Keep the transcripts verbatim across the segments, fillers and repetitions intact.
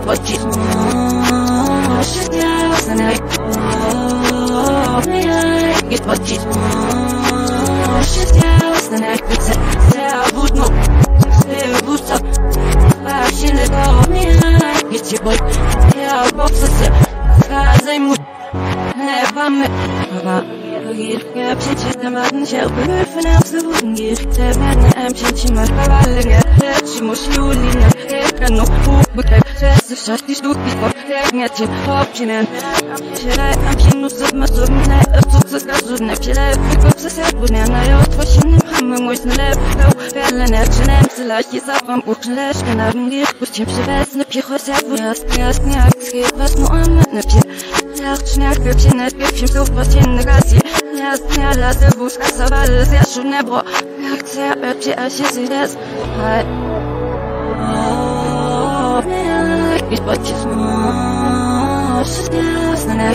what you want. Shit, yeah, what's the night? Oh, yeah, get what you want. Shit, yeah, what's the night? It's a sad no. Stay boost up. Fashion it all. Yeah, get your boy. Yeah, boxes. Cause I'm with. Never met. Я птичья мадна шел бывший нам свободен есть Термина am птичья мадна валерия Чему шьюлина Экрану убыток Сессы в шашки ждут письмо Ягнятин общинен Вчера am хину садмасурная Отцукса сказурная Вчера выкуп сосед будня Народ вощиным хаммы мой снелеп Верлене чинем Селашки сапам Укшнелеш Канарн гир Пустим шевес На пьехо сяд Выраз Яс няк Скит вас муаммад На пье Лягчняк Пепчинет Пепчим Сух Пастин на гаси Я лазы бушка совалась, я шу не бро Реакция пепчи, а щасилес Ведь почему Счастьясно не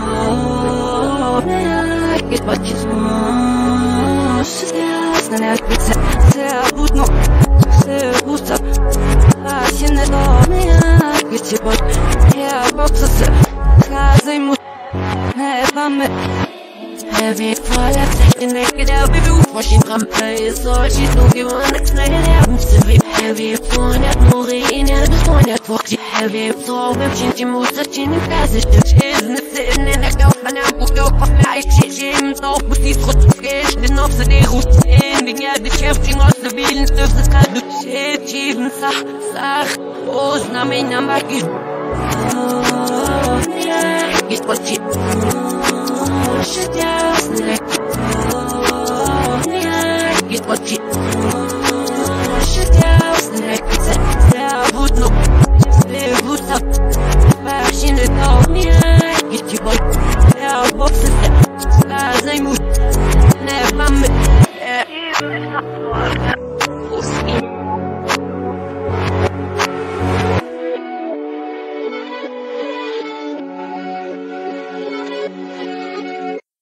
Ведь почему Счастьясно не Ведь все будно Все будто Паси не до меня Ведь сегодня я боксасы Сказай му Не память Heavy fall, I'm taking naked out, baby, washing from place, so she's looking on next night, and I'm still heavy fall, I'm no rain, and I'm going to fuck you, heavy fall, I'm changing moves, I'm changing classes, she's in the sitting in the girl, and I'm booked up, I'm like, she's in the top, but she's got to sketch, the knobs of the root, and the guy, the chef, she wants to be in the stuff, that's got to shit, she's in the sah, oh, it's not me, I'm back in, oh, yeah, it's what she, shit, yeah, snake. Oh, yeah, get what you want. Shit, yeah, snake. It's a yeah, wood no. Stay wood up. Fashion it all. Yeah, get you boy. Yeah, boxes. As I move. Never met. Yeah, it's not.